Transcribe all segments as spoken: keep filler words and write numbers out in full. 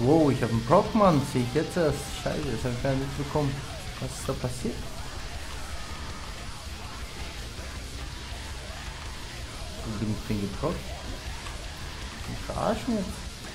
Wow, ich habe einen Brockmann, sehe ich jetzt erst. Scheiße, das habe ich gar nicht mitbekommen. Was ist da passiert? Wo bin ich denn gebrockt? Ich verarschen jetzt.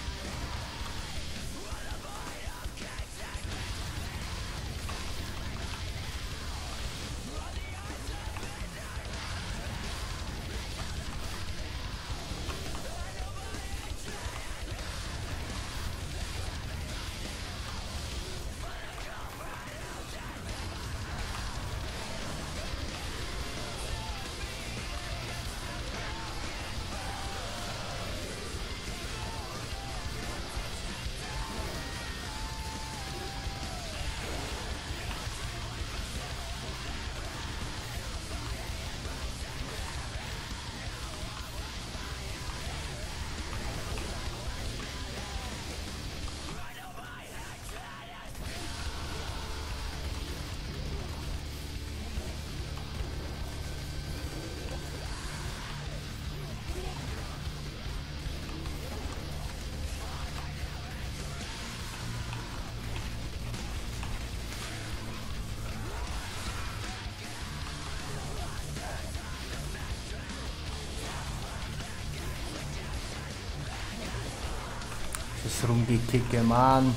Das Rumgekicke, Mann.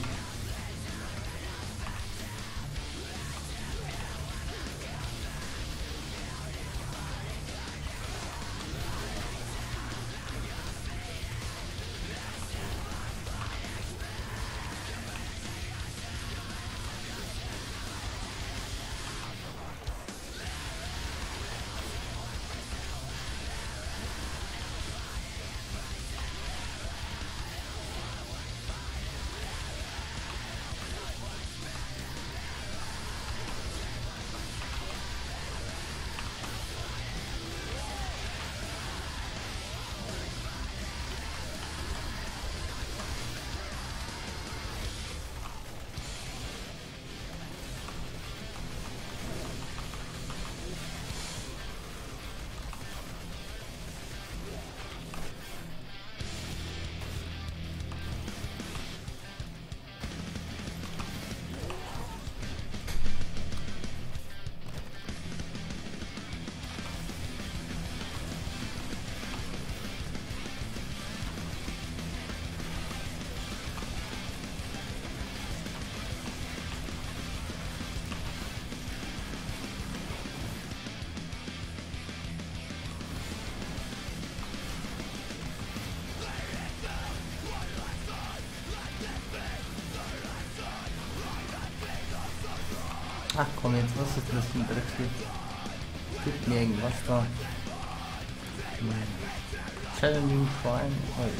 Ach komm, jetzt was ist das für ein Dreck hier? Gibt mir irgendwas da. Hm. Challenging Crime. Oh.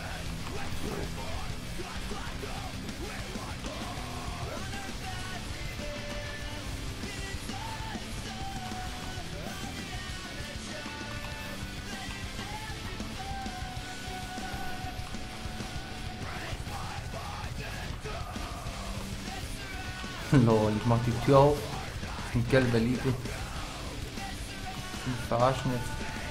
Lol, ich mach die Tür auf. Ein gelber Liebe. Die verarschen jetzt.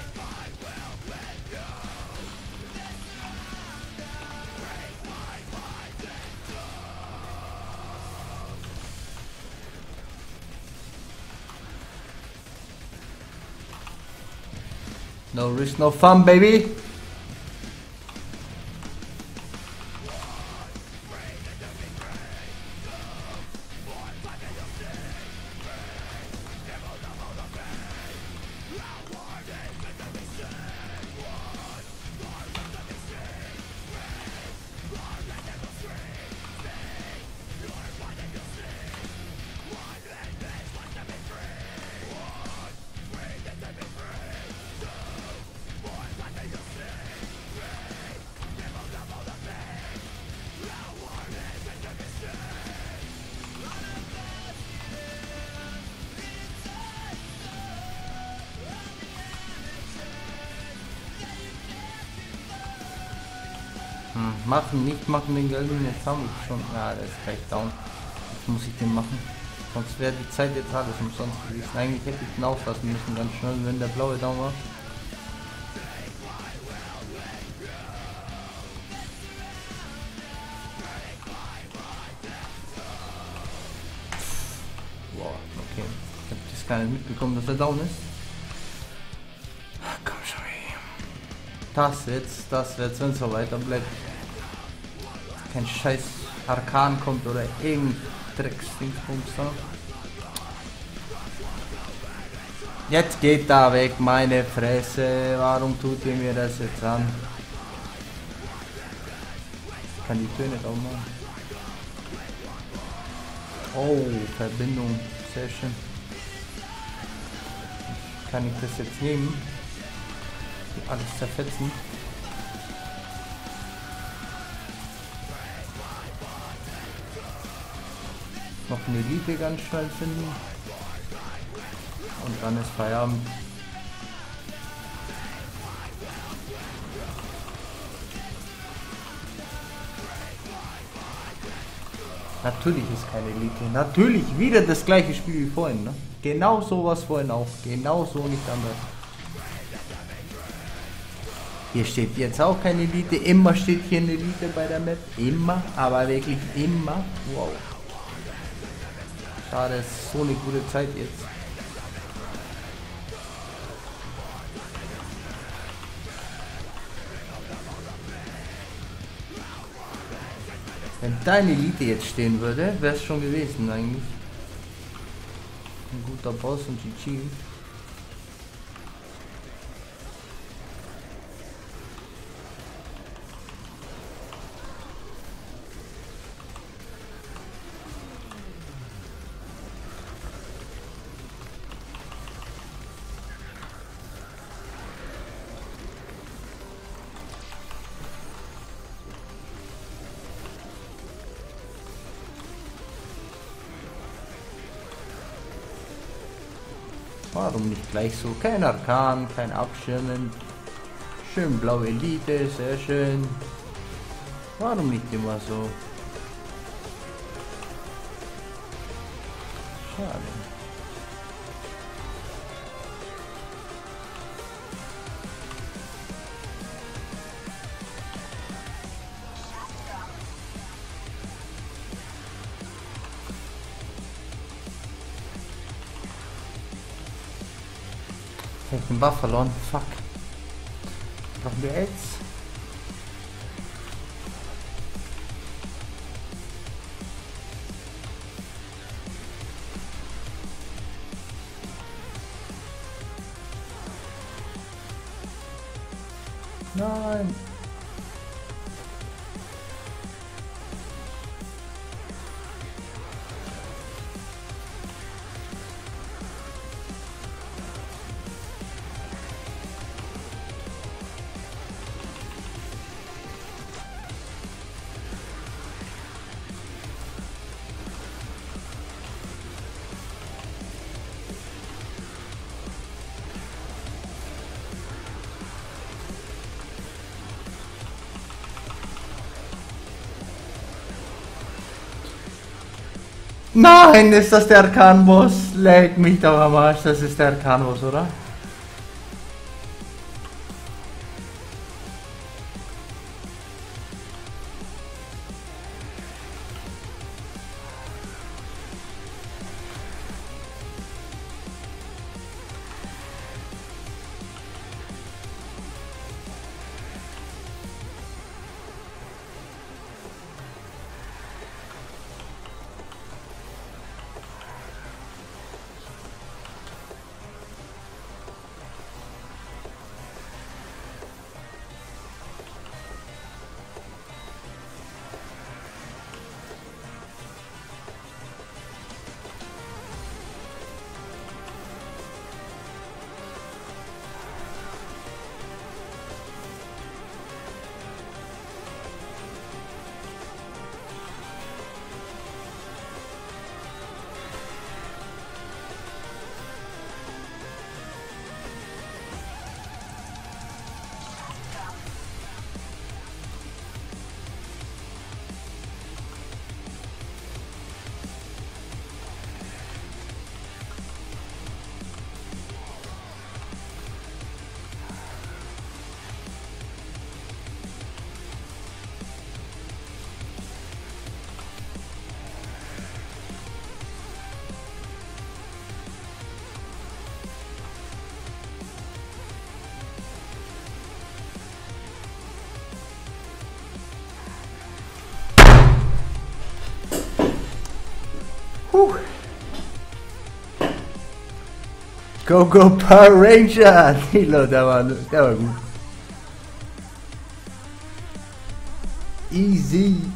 No risk, no fun, baby. Hm, machen, nicht machen den gelben, jetzt haben wir schon. Ja, der ist gleich down. Jetzt muss ich den machen. Sonst wäre die Zeit jetzt alles umsonst gewesen. Eigentlich hätte ich den auflassen müssen, ganz schnell, wenn der blaue down war. Boah, okay. Ich hab das gar nicht mitbekommen, dass er down ist. Komm schon, ey. Das jetzt, das jetzt, wenn es so weiter bleibt. Kein scheiß Arkan kommt oder irgendein Drecksdingsbums da. Jetzt geht da weg, meine Fresse. Warum tut ihr mir das jetzt an? Ich kann die Töne auch machen. Oh, Verbindung. Sehr schön. Kann ich das jetzt nehmen? Alles zerfetzen. Noch eine Elite ganz schnell finden. Und dann ist Feierabend. Natürlich ist keine Elite. Natürlich wieder das gleiche Spiel wie vorhin. Ne? Genau sowas vorhin auch. Genau so, nicht anders. Hier steht jetzt auch keine Elite. Immer steht hier eine Elite bei der Map. Immer, aber wirklich immer. Wow. Schade, es ist so eine gute Zeit jetzt. Wenn deine Elite jetzt stehen würde, wäre es schon gewesen eigentlich. Ein guter Boss und G G. Warum nicht gleich so? Kein Arkan, kein Abschirmen. Schön blaue Elite, sehr schön. Warum nicht immer so? Schade. Ich hab den Buff verloren. Fuck. Brauchen wir jetzt? Nein. Nein, ist das der Arkan-Boss? Leck mich doch am Arsch, das ist der Arkan-Boss, oder? Puh. Go, go, Power Ranger! Nilo, der war, der war gut. Easy.